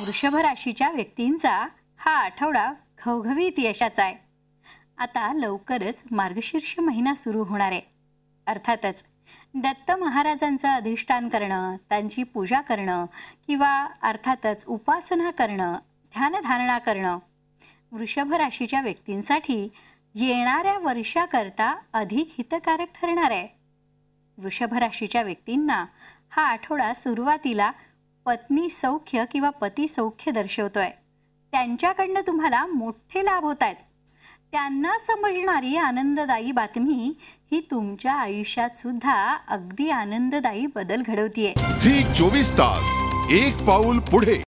वृषभ राशीच्या व्यक्तींचा हा आठवडा घवघवीत यशाचा आहे। आता लवकरच मार्गशीर्ष महिना सुरू होणार आहे। अर्थातच दत्त महाराजांचं अधिष्ठान करणं, त्यांची पूजा करणं किंवा अर्थातच उपासना करणं, ध्यानधारणा करणं वृषभ राशीच्या व्यक्तींसाठी येणाऱ्या वर्षाकरता अधिक हितकारक ठरणार आहे। वृषभ राशीच्या व्यक्तींना हा आठवडा सुरुवातीला पत्नी सौख्य किंवा पती सौख्य दर्शवतोय। त्यांच्याकडनं तुम्हाला मोठे लाभ होत आहेत। त्यांना समजणारी आनंददायी बातमी ही तुमच्या आयुष्यात सुद्धा अगदी आनंददायी बदल घडवतीये। झी 24 तास एक पाऊल पुढे।